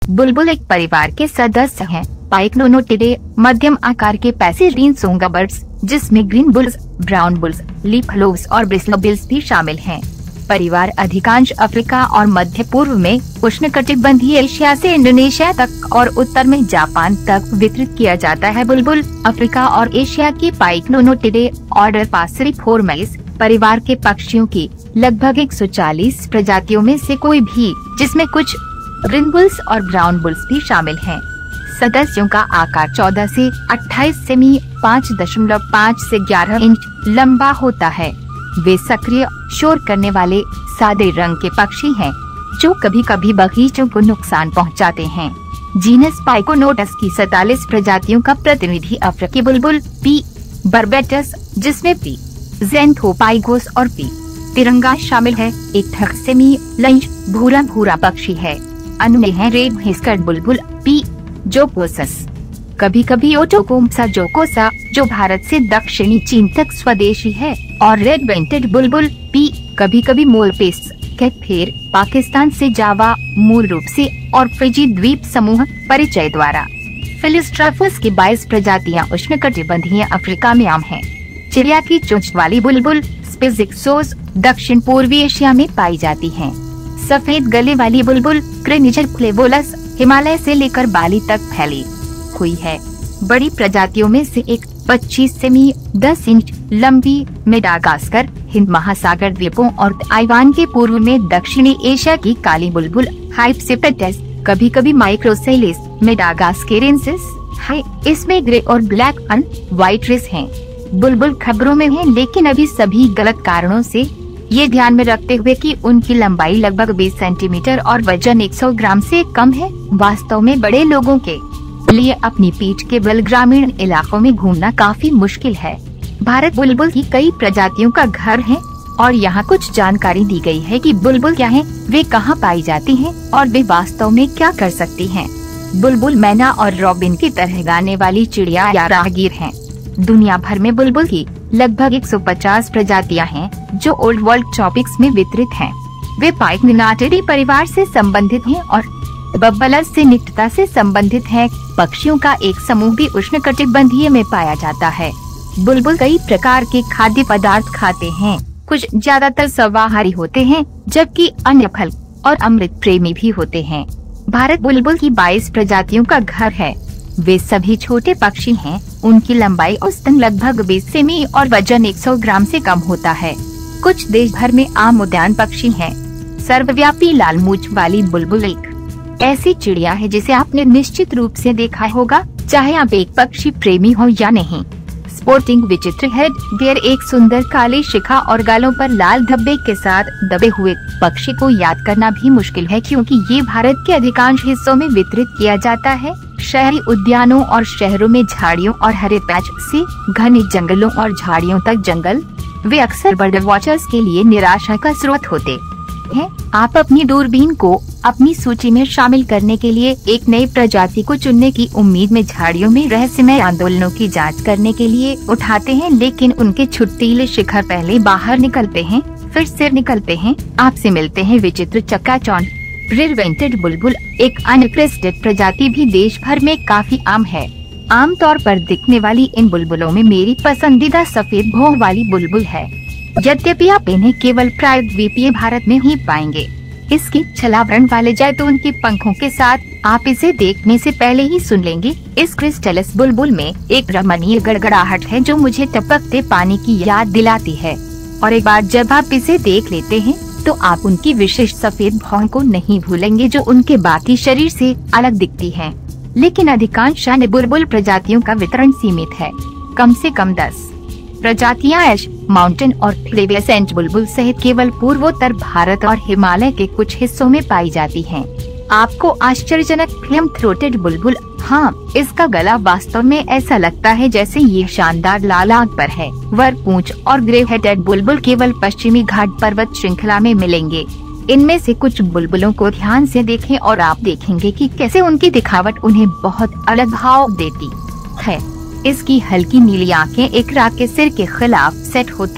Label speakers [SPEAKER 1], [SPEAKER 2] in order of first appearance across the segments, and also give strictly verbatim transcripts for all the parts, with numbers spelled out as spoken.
[SPEAKER 1] बुलबुल एक परिवार के सदस्य हैं। पाइक्नोनोटिडे मध्यम आकार के पैसेरीन सोंगाबर्ड्स, जिसमें greenbuls, brownbuls, leafloves और ब्रिस्लोबिल्स भी शामिल हैं। परिवार अधिकांश अफ्रीका और मध्य पूर्व में उष्णकटिबंधीय एशिया से इंडोनेशिया तक और उत्तर में जापान तक वितरित किया जाता है। बुलबुल अफ्रीका और एशिया की पाइक्नोनोटिडे ऑर्डर पासेरीफोर्मेस परिवार के पक्षियों की लगभग एक सौ चालीस प्रजातियों में से कोई भी, जिसमें कुछ ग्रीन बुल्स और ब्राउन बुल्स भी शामिल हैं। सदस्यों का आकार चौदह से अट्ठाईस सेमी पाँच दशमलव पाँच से ग्यारह इंच लंबा होता है। वे सक्रिय, शोर करने वाले, सादे रंग के पक्षी हैं, जो कभी कभी बगीचों को नुकसान पहुंचाते हैं। जीनस पाइकोनोटस की सैंतालीस प्रजातियों का प्रतिनिधि अफ्रीकी बुलबुल पी बर्बेटस, जिसमें पी ज़ैंथोपाइगोस और पी तिरंगा शामिल है, एक ठक्सेमी लंज भूरा भूरा पक्षी है। अन्य है रेड व्हिस्कर्ड बुलबुल पी जोकोसस, कभी कभी ओटोकोम्सा जोकोसा, जो भारत से दक्षिणी चीन तक स्वदेशी है, और रेड वेंटेड बुलबुल पी कभी कभी मोलपेस कैटफेर, पाकिस्तान से जावा मूल रूप से और फिजी द्वीप समूह परिचय द्वारा। फिलिस्ट्राफस की बाईस प्रजातियां उष्णकटिबंधीय अफ्रीका में आम हैं। चिड़िया की चोंच वाली बुलबुल स्पिजिक्सोस दक्षिण पूर्वी एशिया में पाई जाती हैं। सफेद गले वाली बुलबुल क्रेनिजर फ्लेवोलस हिमालय से लेकर बाली तक फैली हुई है। बड़ी प्रजातियों में से एक पच्चीस सेमी दस इंच लंबी मेडागास्कर, हिंद महासागर द्वीपों और ताइवान के पूर्व में दक्षिणी एशिया की काली बुलबुल हाइप्सिपेटस, कभी कभी माइक्रोसेलिस मेडागास्केरेंसिस है। इसमें ग्रे और ब्लैक अन व्हाइट रेस हैं। बुलबुल खबरों में है, लेकिन अभी सभी गलत कारणों से। ये ध्यान में रखते हुए कि उनकी लंबाई लगभग बीस सेंटीमीटर और वजन सौ ग्राम से कम है, वास्तव में बड़े लोगों के लिए अपनी पीठ के बल ग्रामीण इलाकों में घूमना काफी मुश्किल है। भारत बुलबुल की कई प्रजातियों का घर है और यहाँ कुछ जानकारी दी गई है कि बुलबुल क्या है, वे कहाँ पाई जाती हैं और वे वास्तव में क्या कर सकती हैं। बुलबुल मैना और रॉबिन की तरह गाने वाली चिड़िया या राहगीर हैं। दुनिया भर में बुलबुल की लगभग एक सौ पचास प्रजातियां हैं, जो ओल्ड वर्ल्ड टॉपिक्स में वितरित हैं। वे पाइक्नोनोटिडे परिवार से संबंधित हैं और बब्बलर्स से निकटता से संबंधित हैं। पक्षियों का एक समूह भी उष्णकटिबंधीय में पाया जाता है। बुलबुल कई प्रकार के खाद्य पदार्थ खाते हैं। कुछ ज्यादातर सर्वाहारी होते हैं, जबकि अन्य फल और अमृत प्रेमी भी होते हैं। भारत बुलबुल की बाईस प्रजातियों का घर है। वे सभी छोटे पक्षी हैं। उनकी लंबाई औसतन लगभग बीस सेमी और वजन सौ ग्राम से कम होता है। कुछ देश भर में आम उद्यान पक्षी हैं। सर्वव्यापी लाल मूंछ वाली बुलबुल एक ऐसी चिड़िया है जिसे आपने निश्चित रूप से देखा होगा, चाहे आप एक पक्षी प्रेमी हो या नहीं। स्पोर्टिंग विचित्र हेड गेयर एक सुंदर काली शिखा और गालों पर लाल धब्बे के साथ दबे हुए पक्षी को याद करना भी मुश्किल है, क्योंकि ये भारत के अधिकांश हिस्सों में वितरित किया जाता है। शहरी उद्यानों और शहरों में झाड़ियों और हरे पैच से घने जंगलों और झाड़ियों तक जंगल वे अक्सर बर्ड वॉचर्स के लिए निराशा का स्रोत होते हैं। आप अपनी दूरबीन को अपनी सूची में शामिल करने के लिए एक नई प्रजाति को चुनने की उम्मीद में झाड़ियों में रहस्यमय आंदोलनों की जांच करने के लिए उठाते हैं, लेकिन उनके छुट्टीले शिखर पहले बाहर निकलते हैं, फिर सिर निकलते हैं। आपसे मिलते हैं विचित्र चक्काचौंध रेड वेंटेड बुलबुल, एक अनक्रेस्टेड प्रजाति भी देश भर में काफी आम है। आमतौर पर दिखने वाली इन बुलबुलों में मेरी पसंदीदा सफेद भौं वाली बुलबुल है, यद्यपि आप इन्हें केवल प्रायद्वीपीय भारत में ही पाएंगे। इसके छलावरण वाले जैतून के पंखों के साथ आप इसे देखने से पहले ही सुन लेंगे। इस क्रिस्टलस बुलबुल में एक रमणीय गड़गड़ाहट है जो मुझे टपकते पानी की याद दिलाती है, और एक बार जब आप इसे देख लेते हैं तो आप उनकी विशेष सफेद भौं को नहीं भूलेंगे, जो उनके बाकी शरीर से अलग दिखती है। लेकिन अधिकांश अन्य बुलबुल प्रजातियों का वितरण सीमित है। कम से कम दस प्रजातियां एश, माउंटेन और फ्लेवेसेंट बुलबुल सहित केवल पूर्वोत्तर भारत और हिमालय के कुछ हिस्सों में पाई जाती हैं। आपको आश्चर्यजनक फ्लेम थ्रोटेड बुलबुल, हाँ, इसका गला वास्तव में ऐसा लगता है जैसे ये शानदार लाल आग पर है। वर पूंछ और ग्रे हेडेड बुलबुल केवल पश्चिमी घाट पर्वत श्रृंखला में मिलेंगे। इनमें से कुछ बुलबुलों को ध्यान से देखें और आप देखेंगे कि कैसे उनकी दिखावट उन्हें बहुत अलग भाव देती है। इसकी हल्की नीली आंखें एक राग के सिर के खिलाफ सेट होती हैं।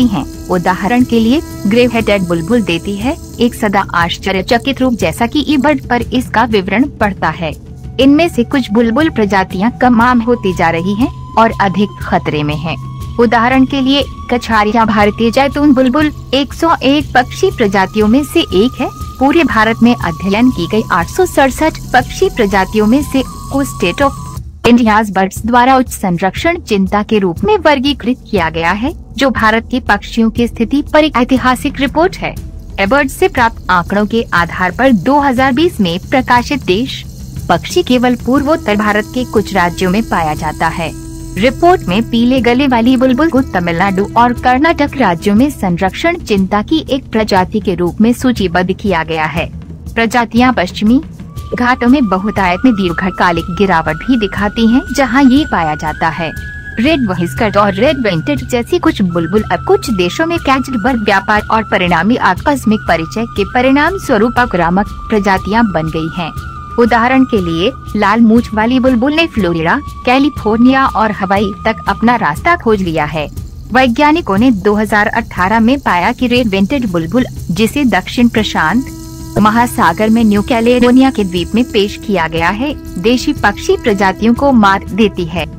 [SPEAKER 1] उदाहरण के लिए ग्रे हेडेड बुलबुल देती है एक सदा आश्चर्यचकित रूप, जैसा कि ईबर्ड पर इसका विवरण पढ़ता है। इनमें से कुछ बुलबुल प्रजातियां कम आम होती जा रही हैं और अधिक खतरे में हैं। उदाहरण के लिए कछारिया भारतीय जैतून बुलबुल एक सौ एक पक्षी प्रजातियों में से एक है। पूरे भारत में अध्ययन की गई आठ सौ सड़सठ पक्षी प्रजातियों में से को स्टेट ऑफ इंडियाज बर्ड्स द्वारा उच्च संरक्षण चिंता के रूप में वर्गीकृत किया गया है, जो भारत के पक्षियों की स्थिति पर एक ऐतिहासिक रिपोर्ट है। बर्ड से प्राप्त आंकड़ों के आधार पर दो हज़ार बीस में प्रकाशित देश पक्षी केवल पूर्वोत्तर भारत के कुछ राज्यों में पाया जाता है। रिपोर्ट में पीले गले वाली बुलबुल को तमिलनाडु और कर्नाटक राज्यों में संरक्षण चिंता की एक प्रजाति के रूप में सूचीबद्ध किया गया है। प्रजातियां पश्चिमी घाटों में बहुतायत में दीर्घकालिक गिरावट भी दिखाती हैं, जहां ये पाया जाता है। रेड व्हिस्कर्ड और रेड वेंटेड जैसी कुछ बुलबुल अब कुछ देशों में कैच्ड बर्ड व्यापार और परिणामी आकस्मिक परिचय के परिणाम स्वरूप आक्रामक प्रजातियां बन गई हैं। उदाहरण के लिए लाल मूंछ वाली बुलबुल ने फ्लोरिडा, कैलिफोर्निया और हवाई तक अपना रास्ता खोज लिया है। वैज्ञानिकों ने दो हज़ार अठारह में पाया कि रेड वेंटेड बुलबुल, जिसे दक्षिण प्रशांत महासागर में न्यू कैलेडोनिया के द्वीप में पेश किया गया है, देशी पक्षी प्रजातियों को मात देती है।